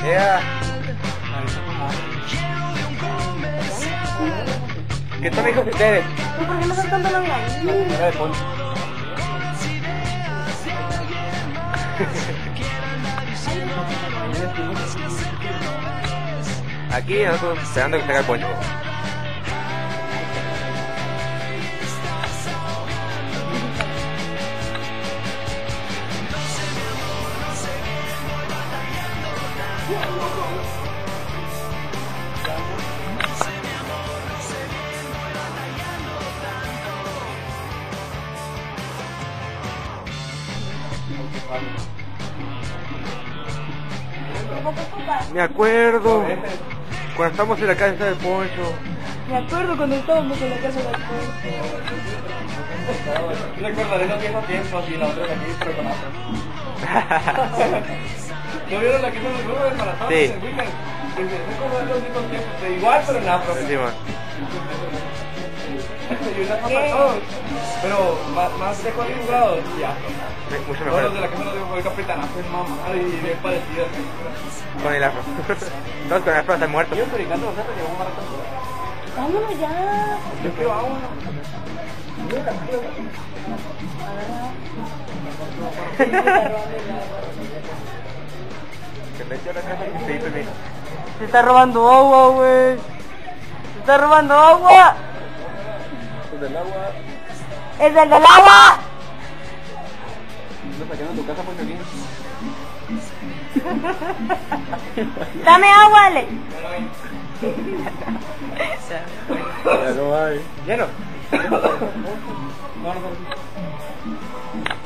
¿Qué son hijos de ustedes? ¿Por qué no están cantando la ahí? Era de Poncho. Aquí nosotros esperando que salga el Poncho. Me acuerdo cuando estábamos en la casa del Poncho. Me acuerdo cuando estábamos en la casa de la Recordaré los viejos tiempos y la otra de aquí, pero con afro. ¿No vieron la que hizo el grupo del maratón? Sí. El weekend. Recordaré los viejos tiempos, de igual pero en afro. Encima. Y una foto a todos, pero más de 40 grados y afro. Mucho Todos los mejor. de la casa nos dijo el capitanazo es mamá y bien parecido. Con el afro. Todos con el afro están muertos. Yo predicando los cerros llevo un maratón. Vámonos ya. Yo quiero agua. Se metió a la casa y se hizo bien. Se está robando agua, güey. Se está robando agua. El del agua. ¡Es el del agua! Lo saqué de tu casa, Poncho, aquí. Dame agua, Ale. Ya no hay. Lleno. No, no.